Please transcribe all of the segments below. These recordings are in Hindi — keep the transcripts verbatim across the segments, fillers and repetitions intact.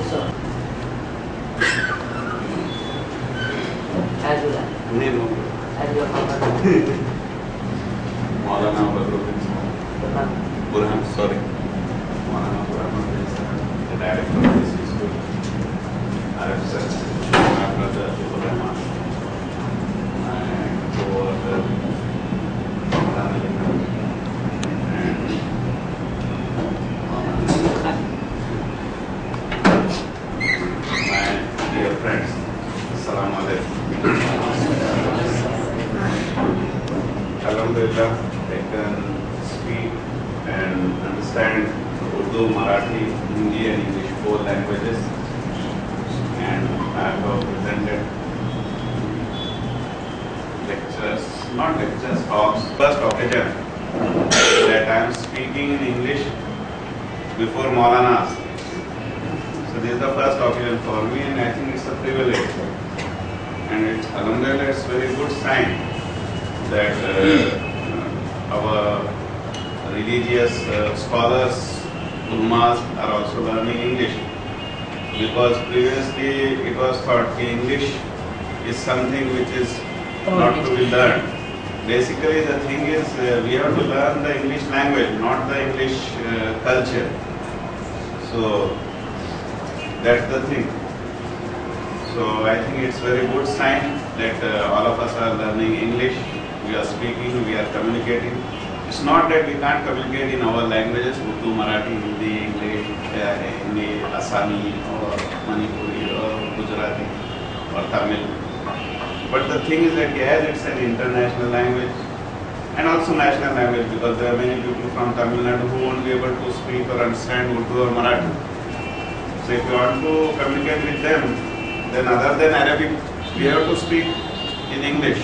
sir. As you like. Name of As your father. Maulana Badruddin Burhan. Burhan, sorry. Maulana Burhan is the director of this school. Arab sir, my brother Abdul Rahman. My co-author Maulana Lina. And my dear friends, Assalamu alaikum. Alhamdulillah, I can speak and understand Urdu, Marathi, Hindi and English, four languages, and I have presented lectures, not lectures, talks. First occasion that I am speaking in English before Maulanas. So this is the first occasion for me, and I think it's a privilege. And it's, Alhamdulillah, it's very good sign that uh, our religious uh, scholars, ulmas, are also learning English. Because previously it was thought that English is something which is not to be learned. Basically the thing is uh, we have to learn the English language, not the English uh, culture. So that's the thing. So I think it's very good sign that uh, all of us are learning English. We are speaking, we are communicating. It's not that we can't communicate in our languages, Urdu, Marathi, Hindi, English, uh, Hindi, Assami, or Manipuri, or Gujarati, or Tamil. But the thing is that yes, it's an international language and also national language, because there are many people from Tamil Nadu who won't be able to speak or understand Urdu or Marathi. So if you want to communicate with them, then other than Arabic, we have to speak in English.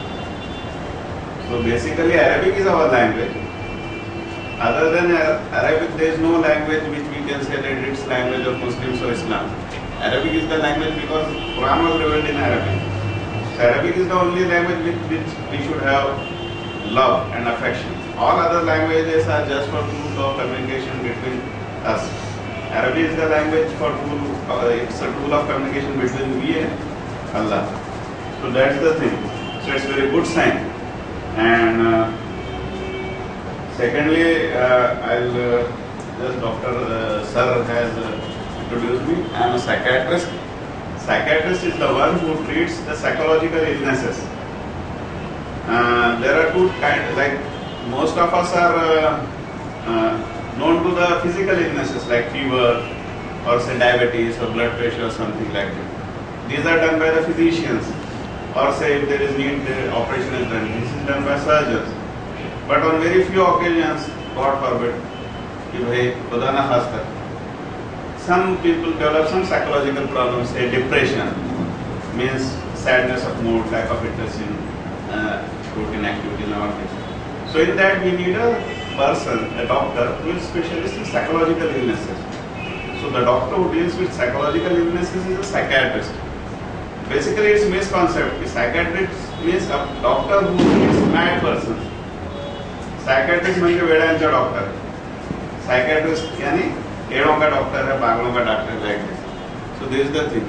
So basically Arabic is our language. Other than Arabic, there is no language which we can say that it's language of Muslims or Islam. Arabic is the language because Quran was revealed in Arabic. So Arabic is the only language with which we should have love and affection. All other languages are just for tools of communication between us. Arabic is the language for tool, uh, it's a tool of communication between we and Allah. So that's the thing. So it's very good sign. And uh, secondly, uh, I'll uh, just Doctor Uh, Sir has uh, introduced me. I am a psychiatrist. Psychiatrist is the one who treats the psychological illnesses. Uh, there are two kinds, like most of us are uh, uh, known to the physical illnesses like fever or say diabetes or blood pressure or something like that. These are done by the physicians, or say if there is need, the operation is done. This is done by surgeons. But on very few occasions, God forbid, some people develop some psychological problems, say depression, means sadness of mood, lack of interest in uh, routine activity and all this. So in that we need a person, a doctor, who is specialist in psychological illnesses. So the doctor who deals with psychological illnesses is a psychiatrist. Basically it's misconcept. A psychiatrist means a doctor who treats mad persons. Psychiatrist means वेडांचा doctor. Psychiatrist यानी एड़ों का doctor है, पागलों का doctor like this. So this is the thing.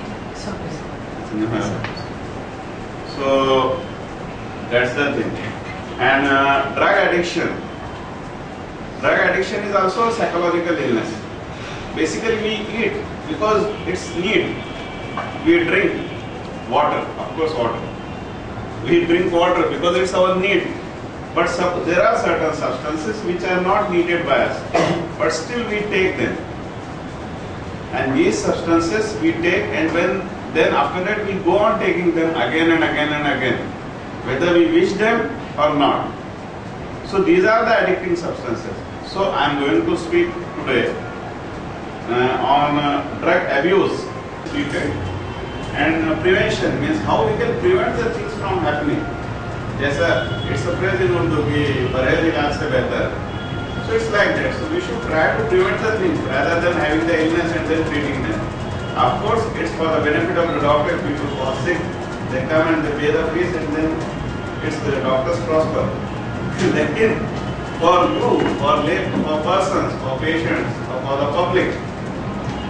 So that's the thing. And uh, drug addiction. Drug addiction is also a psychological illness. Basically we eat because it's need. We drink water, of course water. We drink water because it's our need. But sub there are certain substances which are not needed by us, but still we take them. And these substances we take, and when then after that we go on taking them again and again and again, whether we wish them or not. So these are the addicting substances. So I am going to speak today uh, on uh, drug abuse. And uh, prevention means how we can prevent the things from happening. Jaisa, it's a phrase in Urdu ki parhez ilaj se behtar. So it's like that. So we should try to prevent the things rather than having the illness and then treating them. Of course, it's for the benefit of the doctor. People who are sick, they come and they pay the fees, and then it's the doctors prosper. Then for you, for lay, for persons, for patients, or for the public,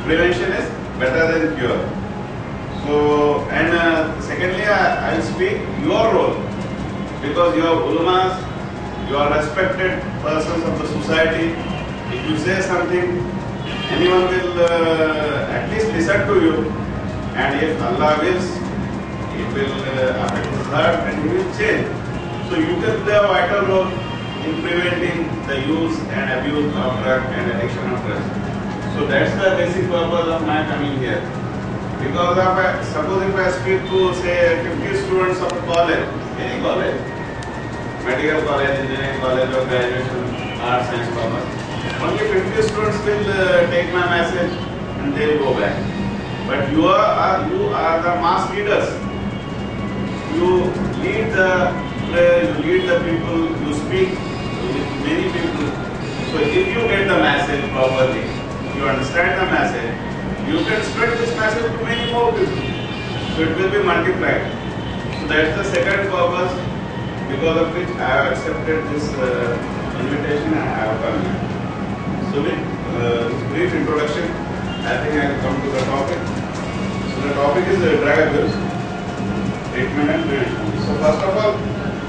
prevention is better than cure. So, and uh, secondly, I will speak your role, because you are ulamas, you are respected persons of the society. If you say something, anyone will uh, at least listen to you, and if Allah wills, it will uh, affect his heart and he will change. So you can play a vital role in preventing the use and abuse of drug and addiction of drugs. So that's the basic purpose of my coming here. Because of a, suppose if I speak to say fifty students of a college, any college, medical college, engineering college or graduation, arts, science, commerce, only fifty students will uh, take my message and they will go back. But you are, you are the mass leaders. You lead the you lead the people, you speak with many people. So if you get the message properly, you understand the message, you can spread this message to many more people. So it will be multiplied. So that's the second purpose because of which I have accepted this uh, invitation and I have come here. So with uh, brief introduction, I think I will come to the topic. So the topic is uh, drug abuse, treatment and prevention. So first of all,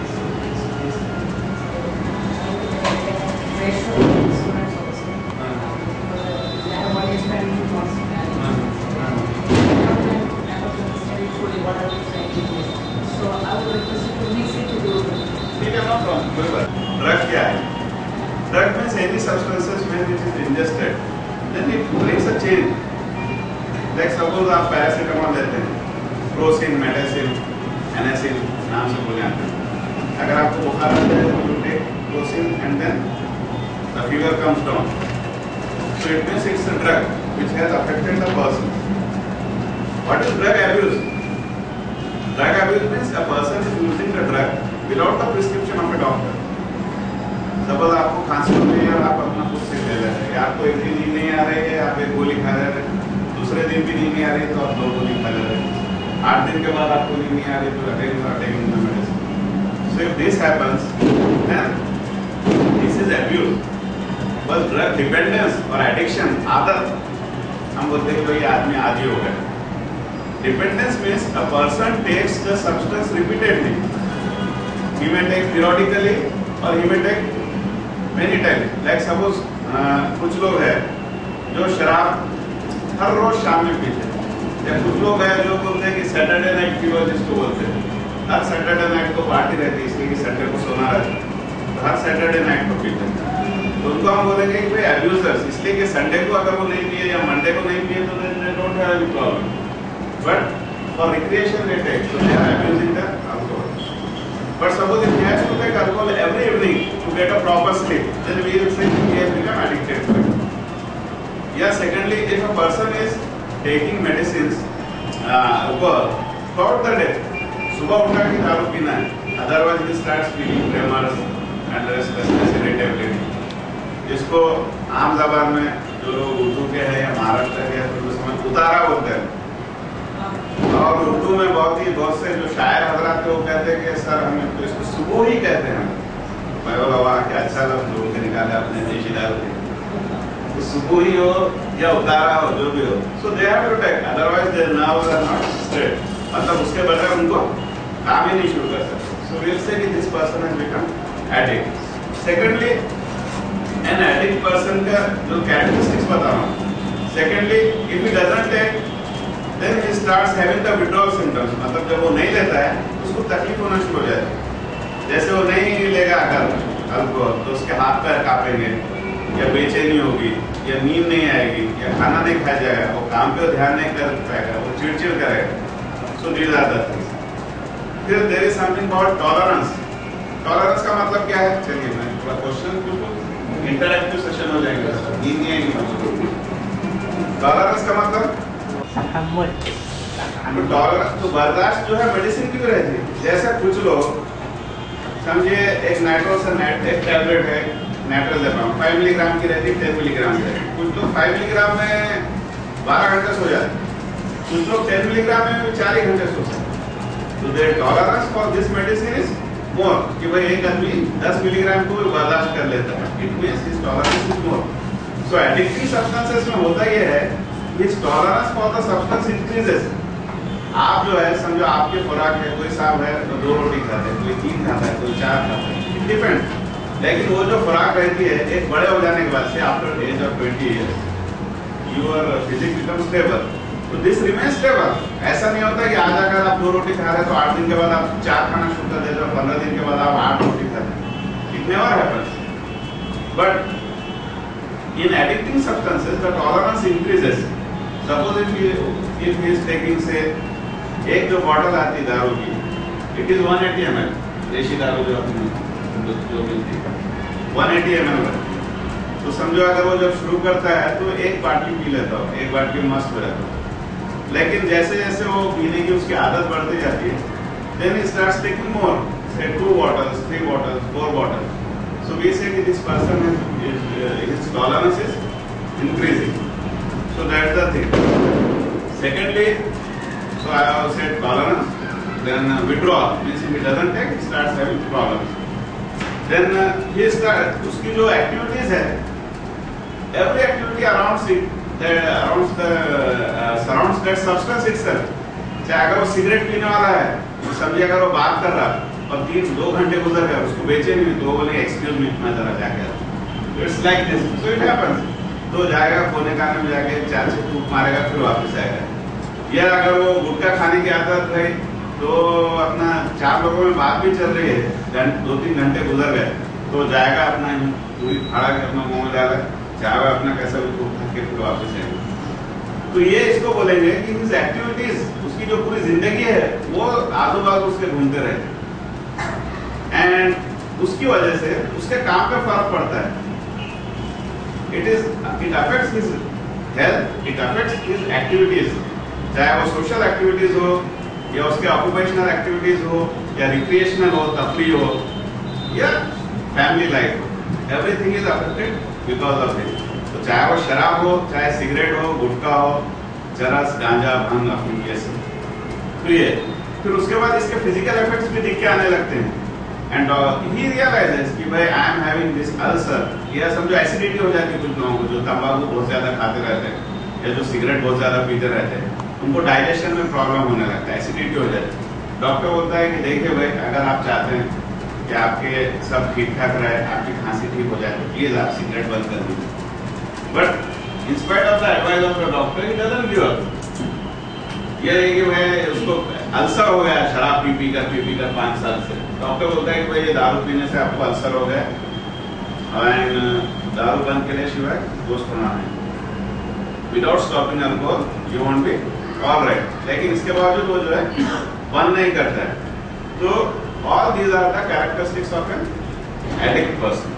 drug क्या है? Drug means any substances when it is ingested, then it brings a change. Like suppose आप पैरासीटामोल लेते हैं, प्रोसिन, मेटासिन, एनासिन नाम से बोले आते हैं. अगर आपको बुखार आता है तो you take प्रोसिन and then the fever comes down. So it means it's a drug which has affected the person. What is drug abuse? Drug abuse means a person is using the drug without the prescription of a doctor. Suppose आपको खांसी हो रही है और आप अपना खुद से ले रहे हैं, आपको एक दिन नींद नहीं आ रही है, आप एक गोली खा रहे हैं, दूसरे दिन भी नींद नहीं आ रही तो आप दो गोली खा ले रहे हैं, आठ दिन के बाद आपको नींद नहीं आ रही तो again you are taking the medicine. So if this happens, then this is abuse. बस ड्रग डिपेंडेंस और एडिक्शन, आदत, हम बोलते हैं कि ये आदमी आदी हो गया. Dependence means a person takes the substance repeatedly. He may take periodically or he may take many times. Like suppose uh, कुछ लोग हैं जो शराब हर रोज शाम में पीते हैं, या कुछ लोग हैं जो बोलते हैं कि सैटरडे नाइट फीवर जिसको बोलते हैं, हर सैटरडे नाइट को पार्टी रहती है इसलिए कि सैटरडे को सोना रहता है, तो हर सैटरडे नाइट को पीते हैं. तो उनको हम बोलेंगे कि भाई अब्यूजर्स, इसलिए कि संडे को अगर वो नहीं पिए या मंडे को नहीं पिए तो they don't have any problem. But for recreation they take, so they are abusing the alcohol. But suppose if he has to take alcohol every evening to get a proper sleep, then we will say he has become addicted to it. Yeah, secondly, if a person is taking medicines uh, throughout the day, सुबह उठा के दारू पीना है, otherwise he starts feeling tremors and restlessness, irritability. जिसको आम ज़बान में जो लोग उर्दू के हैं या महाराष्ट्र के हैं तो समझ उतारा बोलते हैं. और उर्दू में बहुत ही बहुत से जो शायर हजरात वो कहते हैं कि सर हमें तो इसको सुबह ही कहते हैं. मैं बोला वाह क्या अच्छा लफ्ज़ लोग के निकाले अपने देशी दारू के, तो सुबह ही हो या उतारा हो जो भी हो, so they have to take, otherwise their nerves are not straight, मतलब उसके बगैर उनको काम ही नहीं शुरू कर सकते. सो वी विल से कि this person has become addict. Secondly, an addict person का जो कैरेक्टरिस्टिक्स बता रहा हूँ. Secondly, if he doesn't take then he starts having the withdrawal symptoms. मतलब जब वो नहीं लेता है तो उसको तकलीफ होना शुरू हो जाती है. जैसे वो नहीं लेगा अगर अल्कोहल तो उसके हाथ पैर कांपेंगे, या बेचैनी होगी, या नींद नहीं आएगी, या खाना नहीं खाया जाएगा, वो काम पे ध्यान नहीं कर पाएगा, वो चिड़चिड़ करेगा. So these are the things. फिर there is something called tolerance. Tolerance का मतलब क्या है? चलिए मैं थोड़ा क्वेश्चन पूछूं, इंटरैक्टिव सेशन हो जाएगा, नींद नहीं आएगी. टॉलरेंस का मतलब तो टॉलरेंस तो बर्दाश्त जो है मेडिसिन की भी रहती है. जैसे कुछ लोग समझिए एक नाइट्रोसन नेट एक टैबलेट है नाइट्रोजेपाम फाइव मिलीग्राम की रहती है, टेन मिलीग्राम की रहती है. कुछ लोग फाइव मिलीग्राम में बारह घंटे सो जाते हैं, कुछ लोग टेन मिलीग्राम में चार ही घंटे सो सकते हैं. तो their tolerance for this medicine is more, कि भाई एक आदमी दस मिलीग्राम को बर्दाश्त कर लेता है, it means his tolerance is more. So addictive substances में होता यह है his tolerance for the substance increases. आप जो है समझो आपके खुराक है, कोई साहब है तो दो रोटी खाते हैं, कोई तीन खाता है, कोई चार खाता है, इट डिपेंड। लेकिन वो जो खुराक रहती है एक बड़े हो जाने के बाद से after age of twenty years your physique become stable, तो दिस रिमेन स्टेबल। ऐसा नहीं होता कि आज अगर आप दो रोटी खा रहे हैं तो आठ दिन के बाद आप चार खाना शुरू कर देते हो, पंद्रह दिन के बाद आप आठ रोटी खाते हैं। It never happens. But in addicting substances the tolerance increases. Suppose if if he is taking से एक जो बॉटल आती है दारू की, it is one eighty M L, देशी दारू जो अपनी जो मिलती है वन एटी एम एल, तो समझो अगर वो जब शुरू करता है तो एक बाटली पी लेता हो, एक बाटली मस्त हो जाता हो। लेकिन जैसे जैसे वो पीने की उसकी आदत बढ़ती जाती है, then he starts taking more, say two bottles, three bottles, four bottles. So we say that this person is, is his tolerance is increasing. So that's the thing. Secondly, so I have said tolerance, then uh, withdrawal means if he doesn't take, he starts having problems. Then uh, he starts, उसकी जो activities है, every activity around it, that around the uh, surrounds that substance itself. चाहे अगर वो सिगरेट पीने वाला है, तो समझिए अगर वो बात कर रहा और तीन दो घंटे गुजर गए, उसको बेचे नहीं तो वो बोले एक्सक्यूज मी मैं जरा जाके आता। It's like this, so it happens. तो जाएगा कोने काने में जाके चार से फूक मारेगा, फिर वापस आएगा। या अगर वो गुटखा खाने की आदत है तो अपना चार लोगों में बात भी चल रही है, दो तीन घंटे गुजर गए, तो जाएगा अपना पूरी फाड़ा के अपना मुंह में डाला, चाहे अपना कैसा भी फूक खा के फिर वापस आएगा। तो ये इसको बोलेंगे कि हिज एक्टिविटीज, उसकी जो पूरी जिंदगी है वो आजू बाजू उसके घूमते रहते एंड उसकी वजह से उसके काम पे फर्क पड़ता है। It is it affects his health, it affects his activities, चाहे वो सोशल एक्टिविटीज हो या उसके ऑक्यूपेशनल एक्टिविटीज हो या रिक्रिएशनल हो, तफरीह हो या फैमिली लाइफ हो, everything is affected because of it. तो चाहे वो शराब हो, चाहे सिगरेट हो, गुटखा हो, चरस, गांजा, भांग, अफीम, ये सब। तो ये फिर उसके बाद इसके फिजिकल इफेक्ट्स भी दिख के आने लगते हैं एंड ही रियलाइजेस कि भाई I am having this ulcer, या समझो एसिडिटी हो जाती है कुछ लोगों को जो तंबाकू बहुत ज्यादा खाते रहते हैं या जो सिगरेट बहुत ज्यादा पीते रहते हैं, उनको डाइजेशन में प्रॉब्लम होने लगता है, एसिडिटी हो जाती है। डॉक्टर बोलता है कि देखिए भाई अगर आप चाहते हैं कि आपके सब ठीक ठाक रहे, आपकी खांसी ठीक हो जाए तो प्लीज आप सिगरेट बंद कर दीजिए। But in spite of the advice of the doctor he doesn't give up. ये है कि भाई उसको अल्सर हो गया शराब पी पी कर पी पी कर पाँच साल से, डॉक्टर बोलता है कि भाई ये दारू पीने से आपको अल्सर हो गया एंड दारू बंद के लिए शिवाय दोस्त होना है। Without stopping alcohol you won't be alright, लेकिन इसके बावजूद वो जो है बंद नहीं करता है। तो all these are the characteristics of an addict person.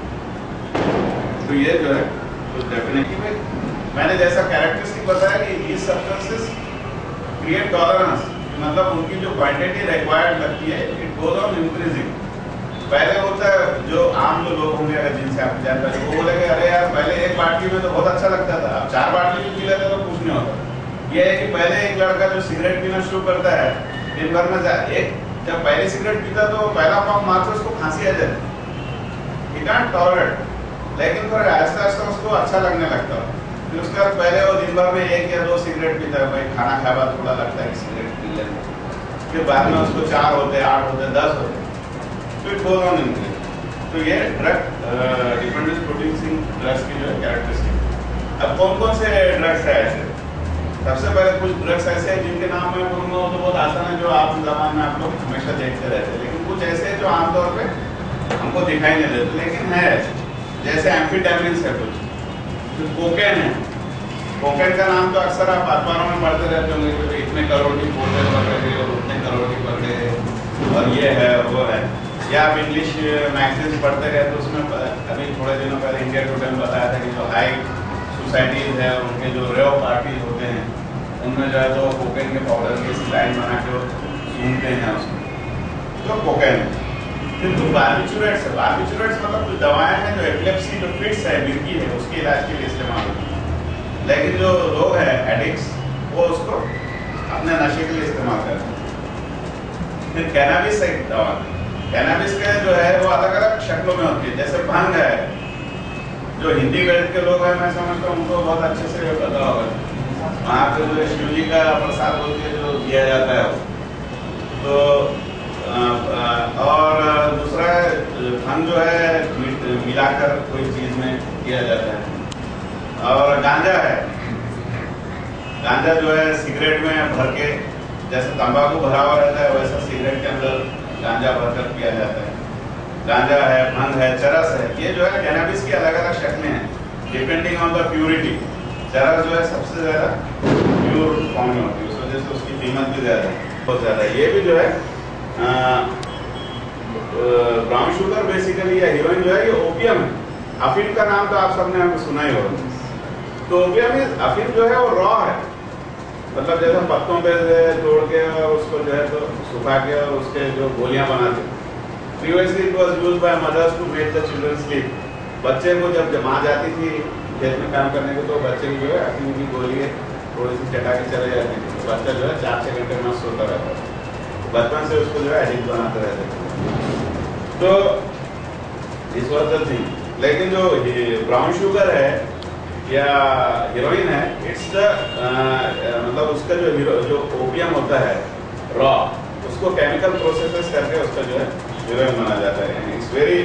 तो ये जो है तो डेफिनेटली मैंने जैसा कैरेक्टरिस्टिक बताया कि ये सब्सटेंसेस क्रिएट टॉलरेंस, मतलब उनकी जो क्वांटिटी रिक्वायर्ड लगती है इट गोज ऑन इंक्रीजिंग। पहले होता है जो आम जो लोग होंगे अगर जिनसे आप जानते हैं वो बोलेंगे अरे यार पहले एक बाटली में तो बहुत अच्छा लगता था, अब चार बाटली भी पी लेते तो कुछ नहीं होता। ये है कि पहले एक लड़का जो सिगरेट पीना शुरू करता है दिन भर में एक जब पहले सिगरेट पीता तो पहला पंप मारते उसको खांसी आ जाती, ही कांट टॉलरेट, लेकिन फिर आहिस्ता आहिस्ता उसको अच्छा लगने लगता है। फिर उसके बाद पहले वो दिन भर में एक या दो सिगरेट पीता है, भाई खाना खाए बाद थोड़ा लगता है कि सिगरेट पी लेते, फिर बाद में उसको चार होते, आठ होते, दस होते, तो इट गोज ऑन इंक्रीज। तो ये ड्रग डिपेंडेंस प्रोड्यूसिंग ड्रग्स की जो है कैरेक्टरिस्टिक। अब कौन कौन से ड्रग्स है ऐसे? सबसे पहले कुछ ड्रग्स ऐसे हैं जिनके नाम मैं बोलूँगा तो बहुत आसान है, जो आप जमाने में आप लोग हमेशा देखते रहते हैं, लेकिन कुछ ऐसे हैं जो आमतौर पे हमको दिखाई नहीं देते लेकिन है, जैसे एम्फीटामिन्स है, कुछ कोकेन है। कोकेन का नाम तो अक्सर आप अखबारों में पढ़ते रहते होंगे कि इतने करोड़ की बोतल पकड़ गई और उतने करोड़ की पकड़े और ये है वो है, या आप इंग्लिश मैगजीन्स पढ़ते रहे तो उसमें अभी थोड़े दिनों पहले इंडिया टुडे में बताया था कि जो हाई सोसाइटीज है उनके जो रेव पार्टीज होते हैं उनमें जो है तो कोकेन के पाउडर की लाइन बना के सूंघते हैं उसमें, तो कोकेन है। फिर कुछ बार्बिचुरेट्स है, बार्बिचुरेट्स मतलब कुछ दवाएं हैं जो एपिलेप्सी जो फिट्स है, मिर्गी है, उसके इलाज के लिए इस्तेमाल होती है, लेकिन जो लोग हैं एडिक्ट्स वो उसको अपने नशे के लिए इस्तेमाल करते हैं। फिर कैनाबिस है दवा, कैनाबिस के जो है वो अलग अलग शक्लों में होती है, जैसे भांग है, जो हिंदी बेल्ट के लोग हैं मैं समझता हूँ उनको बहुत अच्छे से पता होगा, वहाँ पे जो शिव जी का प्रसाद बोल के जो दिया जाता है तो आ, आ, और दूसरा धन जो है मिलाकर कोई चीज में किया जाता है। और गांजा है, गांजा जो है सिगरेट में भर के, जैसे तंबाकू भरा हुआ रहता है वैसा सिगरेट के अंदर गांजा भरकर किया जाता है। गांजा है, भंग है, चरस है, ये जो है कैनबिस की अलग अलग शक्लें हैं डिपेंडिंग ऑन द प्योरिटी। चरस जो है सबसे ज्यादा प्योर फॉर्म में होती है, उस वजह से उसकी कीमत भी ज्यादा है, बहुत ज्यादा है। ये भी जो है ब्राउन शुगर बेसिकली या हीरोइन जो है ये ओपियम है। अफीम का नाम तो आप सबने सुना ही होगा। तो ओपियम में अफीम जो है वो रॉ है, मतलब जैसे पत्तों पे तोड़ के और उसको जो है तो सुखा के और उसके जो गोलियां बनाते। Previously it was used by mothers to make the children sleep. बच्चे को जब माँ जाती थी खेत में काम करने को तो बच्चे की जो है अफीम की गोली थोड़ी सी चटा के चले जाती थी, तो बच्चा जो है चार छः घंटे में सोता रहता है। बचपन से उसको जो है एडिक्ट बनाते रहते थे। तो इस वजह से थी। लेकिन जो ब्राउन शुगर है या हीरोइन है, इट्स द मतलब उसका जो हीरो जो ओपियम होता है रॉ, उसको केमिकल प्रोसेसेस करके उसका जो है हीरोइन बना जाता है। इट्स वेरी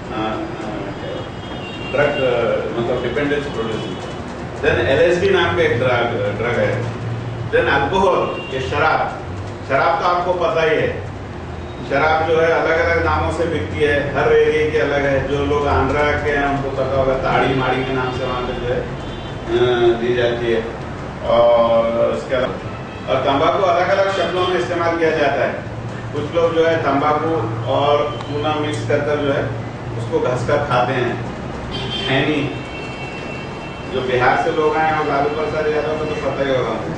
ड्रग मतलब डिपेंडेंस प्रोड्यूसिंग। देन एलएसडी नाम का एक ड्रग ड्रग है। देन अल्कोहल, ये शराब। शराब तो आपको पता ही है, शराब जो है अलग अलग नामों से बिकती है, हर एरिया की अलग है। जो लोग आंध्रा के हैं उनको पता होगा ताड़ी माड़ी के नाम से वहाँ पे जो है दी जाती है। और उसके अलावा और तंबाकू अलग अलग शब्दों में इस्तेमाल किया जाता है। कुछ लोग जो है तंबाकू और चूना मिक्स करकर जो है उसको घसकर खाते हैं। खैनी, जो बिहार से लोग आए हैं और लालू प्रसाद यादव को तो पता ही होगा।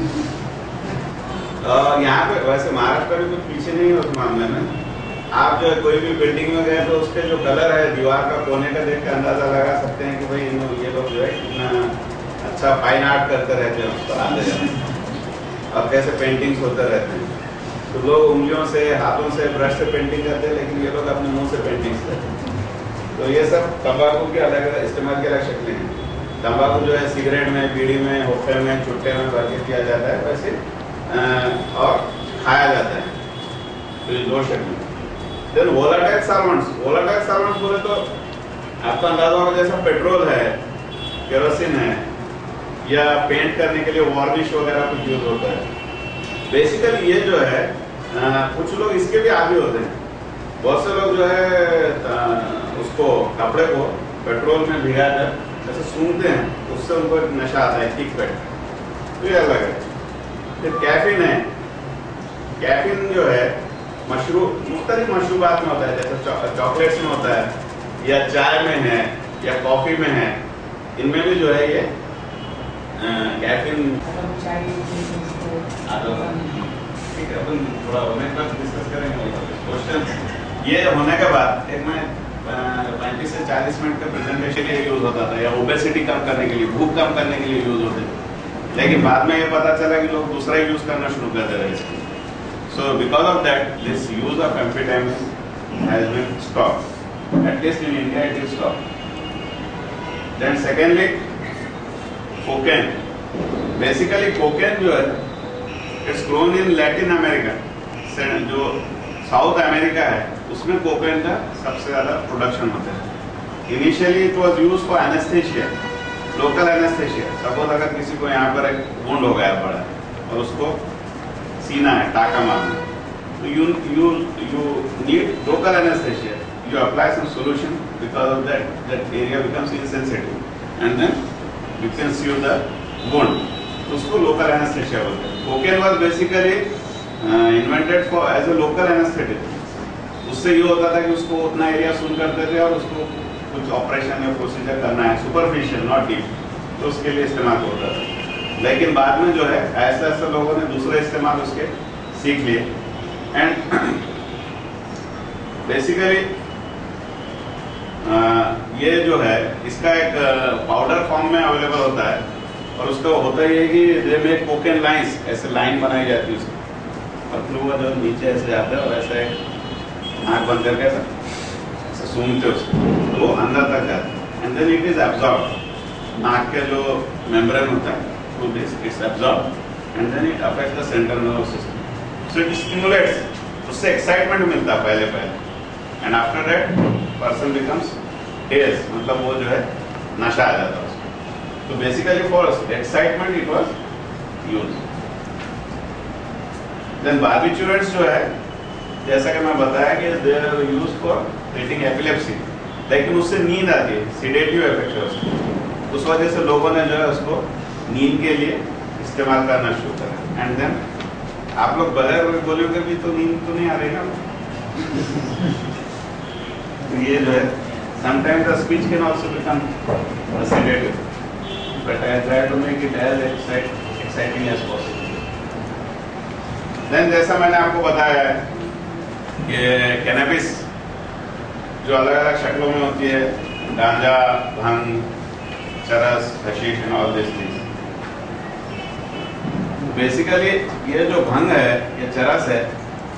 और यहाँ पे वैसे महाराष्ट्र भी कुछ पीछे नहीं है उस मामले में। आप जो है कोई भी बिल्डिंग में गए तो उसके जो कलर है दीवार का कोने का देख के अंदाजा लगा सकते हैं कि भाई ये लोग जो है कितना अच्छा फाइन आर्ट करते रहते हैं उस पर आते जाते और कैसे पेंटिंग्स होते रहते हैं। तो लोग उंगलियों से हाथों से ब्रश से पेंटिंग करते हैं, लेकिन ये लोग अपने मुंह से पेंटिंग्स करते हैं। तो ये सब तंबाकू के अलग अलग इस्तेमाल की अलग शक्लें हैं। तंबाकू जो है सिगरेट में, बीड़ी में, हुक्के में, चुट्टे में भर के किया जाता है वैसे और खाया जाता है। तो ये दो शक्लें। Then volatile solvents. Volatile solvents बोले तो आपका अंदाजा होगा जैसा पेट्रोल है, केरोसिन है, या पेंट करने के लिए वार्निश वगैरह कुछ यूज होता है। बेसिकली ये जो है आ, कुछ लोग इसके भी आदी होते हैं। बहुत से लोग जो है आ, उसको कपड़े को पेट्रोल में भिगा कर जैसे सूंघते हैं, उससे उनको एक नशा आता है, किक बैठ। तो ये अलग है। फिर कैफीन है। कैफीन जो है मशरूब, मुख्तलिफ मशरूबात में होता है, जैसे चॉकलेट्स में होता है या चाय में है या कॉफी में है। इनमें भी जो है ये कैफीन। ठीक है, अपन थोड़ा होने का डिस्कस करेंगे क्वेश्चन। ये होने के बाद एक मैं पैंतीस से चालीस मिनट का प्रेजेंटेशन के लिए यूज होता था, या ओबेसिटी कम करने के लिए, भूख कम करने के लिए यूज होते थे। लेकिन बाद में ये पता चला कि लोग दूसरा यूज करना शुरू कर दे रहे हैं। So because of that, this use of amphetamine has been stopped. At least in India, it is stopped. Then secondly, cocaine. Basically, cocaine जो है, it's grown in Latin America. जो साउथ अमेरिका है, उसमें कोकेन का सबसे ज्यादा प्रोडक्शन होता है। Initially it was used for anaesthesia, local anaesthesia. Suppose अगर किसी को यहाँ पर एक वुंड हो गया बड़ा और उसको सीना है, टाका मारना, तो you you you need local anaesthesia. You apply some solution, because of that that area becomes insensitive and then you can sew the wound. तो उसको लोकल एनेस्थेशिया बोलते हैं। Cocaine was basically invented for as a local anaesthetic. उससे ये होता था कि उसको उतना एरिया सुन करते थे और उसको कुछ ऑपरेशन या प्रोसीजर करना है, सुपरफिशियल नॉट डीप, तो उसके लिए इस्तेमाल होता था। लेकिन बाद में जो है ऐसे ऐसे लोगों ने दूसरे इस्तेमाल उसके सीख लिए एंड बेसिकली ये जो है इसका एक पाउडर फॉर्म में अवेलेबल होता है और उसका होता ही है कि दे मेक कोकेन लाइंस, ऐसे लाइन बनाई जाती है उसकी और फिर वो जो नीचे ऐसे जाता है और ऐसे आँख बंद करके ऐसे सूंघते उसको तो वो अंदर तक जाता है and then it is absorb. नाक के जो मेम्ब्रेन होता है through this, it's absorbed, and then it affects the central nervous system. So it stimulates. उससे excitement मिलता है पहले पहले, and after that person becomes dazed, मतलब वो जो है नशा आ जाता है उसको. So basically for excitement it was used. Then barbiturates जो है, जैसा कि मैं बताया कि they are used for treating epilepsy, लेकिन उससे नींद आती है, sedative effect है उसको. उस वजह से लोगों ने जो है उसको नींद के लिए इस्तेमाल करना शुरू करा. एंड देन आप लोग बगैर गोलियों के भी तो नींद तो नहीं आ रही ना. ये जो है sometimes the speech can also become sedative, but I try to make it as exciting as possible. Then जैसा मैंने आपको बताया है कि कैनबिस जो अलग अलग शक्लों में होती है, गांजा, भांग, चरस, हशीश and all these things. Basically ये जो भंग है, ये चरस है,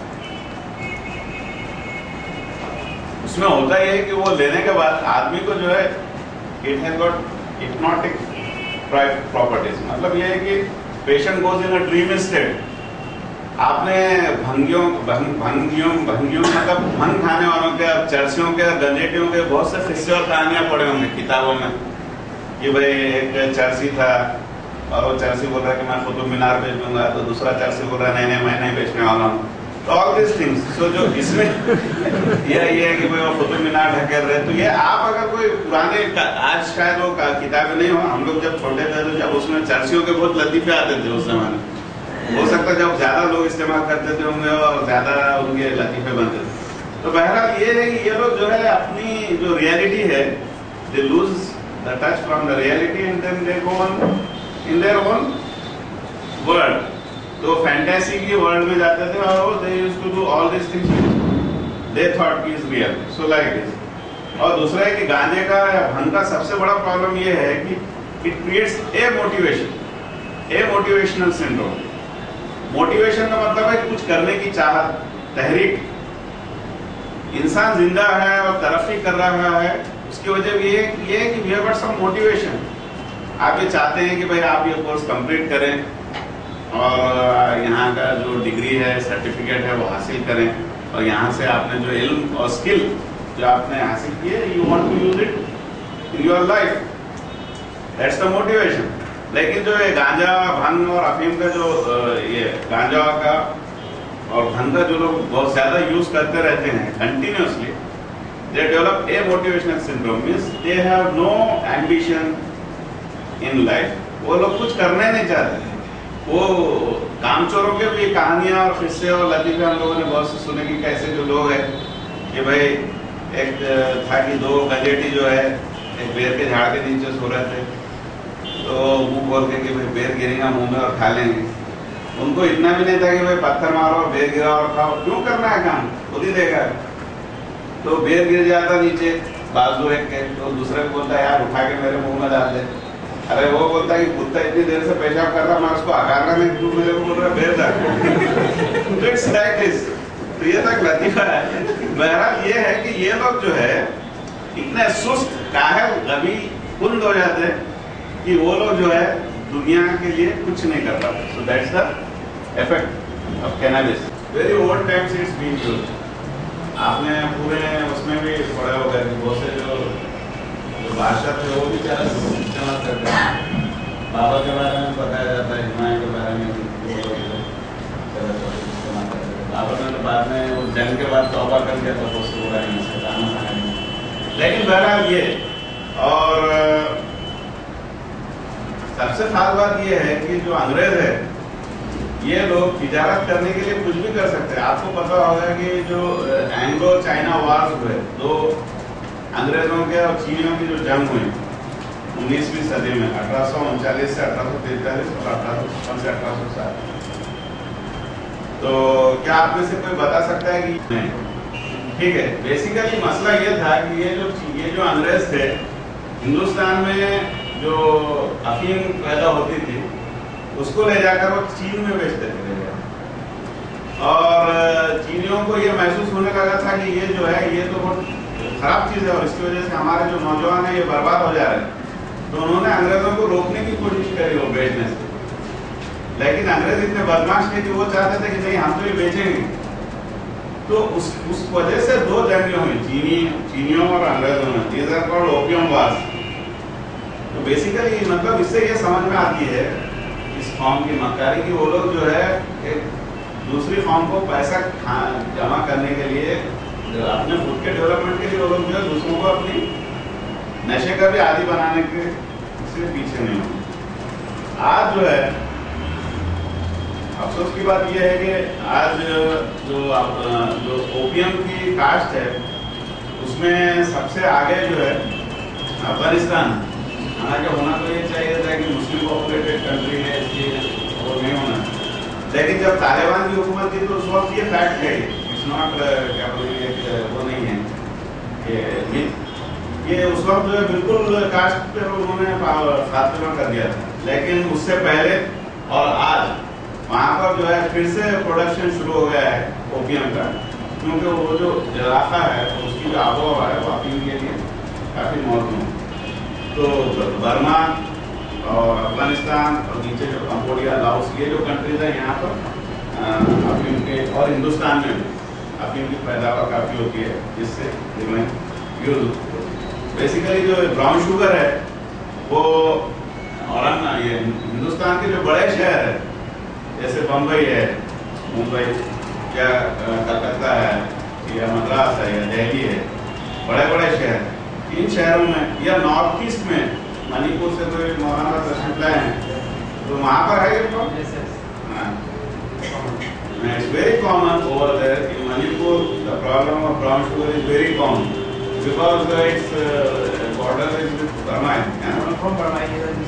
उसमें होता ये है कि वो लेने के बाद आदमी को जो है it has got hypnotic properties. मतलब ये है कि patient goes in a dream state. आपने भंगियों भंग, भंगियों भंगियों मतलब भंग खाने वालों के, चरसियों के, गंजेटियों के बहुत से किस्से और कहानियां पढ़े होंगे किताबों में कि भाई एक चरसी था और वो चरसी बोल रहा है कि मैं कुतुब मीनार बेच दूंगा, तो दूसरा चरसी बोल रहा है नहीं नहीं मैं नहीं बेचने वाला हूँ. तो ऑल दिस थिंग्स. सो जो इसमें यह ये है कि भाई वो कुतुब मीनार ढकेल रहे. तो ये आप अगर कोई पुराने, आज शायद वो किताबें नहीं हो, हम लोग जब छोटे थे तो जब उसमें चरसियों के बहुत लतीफे आते थे उस जमाने. हो सकता है जब ज्यादा लोग इस्तेमाल करते थे होंगे और ज्यादा उनके लतीफे बनते थे. तो बहरहाल ये है कि ये लोग जो है अपनी जो रियलिटी है, they lose the touch from the reality and then they go on in their own world. तो फैंटेसी की वर्ल्ड में जाते थे और वो they used to do all these things which they thought is real. So like this. और दूसरा है कि गांजे का या भंग का सबसे बड़ा प्रॉब्लम ये है कि it creates a motivation, a motivational syndrome. Motivation का मतलब है कुछ करने की चाहत, तहरीक. इंसान जिंदा है और तरक्की कर रहा है, उसकी वजह ये ये है कि we have got some motivation. आप ये चाहते हैं कि भाई आप ये कोर्स कंप्लीट करें और यहाँ का जो डिग्री है, सर्टिफिकेट है, वो हासिल करें और यहाँ से आपने जो इल्म और स्किल जो आपने हासिल किए, you want to use it in your life. That's the motivation. लेकिन जो ये गांजा, भांग और अफीम का जो ये गांजा का और भांग का जो लोग बहुत ज्यादा यूज करते रहते हैं continuously, they develop a motivational syndrome, means they have no ambition in life. वो लोग कुछ करना नहीं चाहते. वो कामचोरों के भी कहानियां और किस्से और लतीफे हम लोगों ने बहुत से सुने कि कैसे जो लोग हैं कि भाई एक था कि दो गंजेटी जो है एक बेर के झाड़ के नीचे सो रहे थे, तो मुंह बोल के कि भाई बेर गिरेगा मुंह में और खा लेंगे. उनको इतना भी नहीं था कि भाई पत्थर मारो और बेर गिरा और खाओ. क्यों करना है काम, खुद ही देगा. तो बेर गिर जाता नीचे बाजू एक के, तो दूसरे को बोलता है यार उठा के मेरे मुंह में डाल दे. अरे वो बोलता है कि कुत्ता इतनी देर से पेशाब कर रहा, मैं उसको हकारना नहीं, तू मेरे को बोल रहा बेर डाल. तो इट्स लाइक दिस. तो ये तक लतीफा है. बहरहाल ये है कि ये लोग जो है इतने सुस्त, काहिल, गबी, कुंद हो जाते हैं कि वो लोग जो है दुनिया के लिए कुछ नहीं कर पाते. So that's the effect of cannabis. Very old times it's been used. आपने पूरे उसमें भी पढ़े होगा कि बहुत से जो जो भाषा थे वो भी ज़्यादा इस्तेमाल करते हैं. बाबा के बारे में बताया जाता है, हिमालय के बारे में इस्तेमाल करते थे. बाबा ने तो बाद में वो जंग के बाद तौबा कर दिया तो उसको बुरा नहीं सकता. लेकिन बहरहाल ये और सबसे खास बात ये है कि जो अंग्रेज है ये लोग तिजारत करने के लिए कुछ भी कर सकते हैं. आपको पता होगा कि जो एंग्लो चाइना वार्स हुए, दो अंग्रेजों के और चीनियों की जो जंग हुई उन्नीसवीं सदी में, अठारह सौ उनचालीस से अठारह सौ तैतालीस और अठारह सौ छप्पन से अठारह सौ सात. तो क्या आप में से कोई बता सकता है कि नहीं? ठीक है. बेसिकली मसला ये था कि ये जो ये जो अंग्रेज थे, हिंदुस्तान में जो अफीम पैदा होती थी उसको ले जाकर वो चीन में बेचते थे. और चीनियों को ये महसूस होने लगा था कि ये जो है ये तो बहुत खराब चीज़ है और इसकी वजह से हमारे जो नौजवान हैं ये बर्बाद हो जा रहे हैं. तो उन्होंने अंग्रेजों को रोकने की कोशिश करी वो बेचने से, लेकिन अंग्रेज इतने बदमाश थे कि वो चाहते थे कि नहीं हम तो ये बेचेंगे। तो उस उस वजह से दो जंगें हुई, चीनी चीनियों और अंग्रेजों में, these are called opium wars. तो बेसिकली मतलब इससे ये समझ में आती है इस फॉर्म की मक्कारी की वो लोग जो है एक दूसरी फॉर्म को पैसा जमा करने के लिए, अपने खुद के डेवलपमेंट के लिए वो लोग जो है दूसरों को अपनी नशे का भी आदी बनाने के से पीछे नहीं हो। आज जो है अफसोस की बात यह है कि आज जो आप जो ओपियम की कास्ट है उसमें सबसे आगे जो है अफगानिस्तान। हालांकि होना तो ये चाहिए था कि मुस्लिम पॉपुलेटेड कंट्री है, इसलिए वो नहीं होना, लेकिन जब तालिबान की हुकूमत थी तो उस वक्त ये फैक्ट है, इट्स नॉट क्या बोलिए वो नहीं है कि ये उस वक्त जो है बिल्कुल कास्ट पे उन्होंने खात्मा कर दिया था। लेकिन उससे पहले और आज वहाँ पर जो है फिर से प्रोडक्शन शुरू हो गया है ओपियम का, क्योंकि वो जो इलाका है उसकी जो आबोहवा है वो अफीम के लिए काफ़ी मौजूद है। तो बर्मा और अफगानिस्तान और नीचे जो कंबोडिया, लाओस, ये जो कंट्रीज हैं यहाँ पर अफीम के, और हिंदुस्तान में भी अफीम की पैदावार काफ़ी होती है, जिससे यूज बेसिकली जो ब्राउन शुगर है वो, और ना ये हिंदुस्तान के जो बड़े शहर है जैसे बम्बई है, मुंबई या कलकत्ता है या मद्रास है या दिल्ली है, बड़े बड़े शहर, इन शहरों में या नॉर्थ ईस्ट में मणिपुर से कोई मौलाना दर्शन लाए हैं तो वहाँ पर है ये it's very common over there in Manipur. The problem of brown sugar is very common because it's border is with Burma है from Burma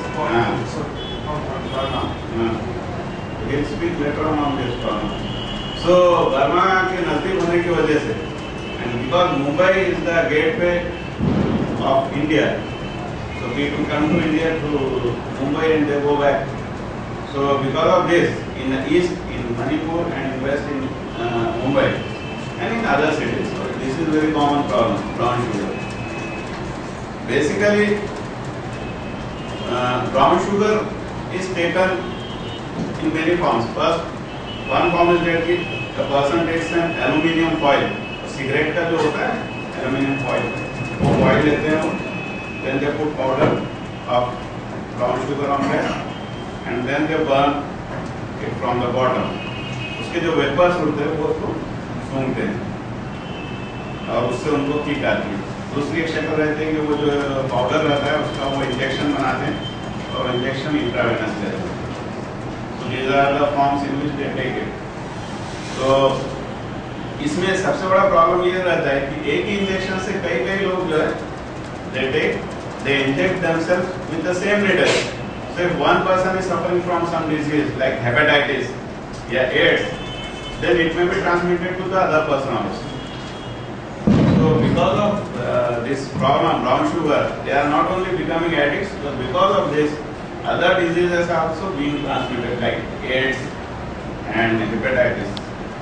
We'll speak later on on this problem. So Burma के नजदीक होने की वजह से, and because Mumbai is the gateway of India, so people come to India through Mumbai and they go back. So because of this, in the east, in Manipur and in west in uh, Mumbai and in other cities, so this is very common problem, brown sugar. Basically, uh, brown sugar is taken in many forms. First, one form is that the person takes an aluminium foil. Cigarette का जो होता है aluminium foil, वो foil लेते हैं, then they put powder of brown sugar on that, and then they burn it from the bottom. उसके जो वेपर्स उड़ते हैं वो उसको सूंघते हैं और उससे उनको किक आती है। दूसरी एक शक्ल रहती है कि वो जो पाउडर रहता है उसका वो इंजेक्शन बनाते हैं और इंजेक्शन इंट्रावेनस लेते हैं। These are the forms in which they take it. तो इसमें सबसे बड़ा प्रॉब्लम ये रहता है कि एक ही इंजेक्शन से कई कई लोग जो है they take they inject themselves with the same needle. So if one person is suffering from some disease like hepatitis या AIDS, then it may be transmitted to the other person also. So because of uh, this problem, brown sugar, they are not only becoming addicts, but because of this, other diseases are also being transmitted like AIDS and hepatitis.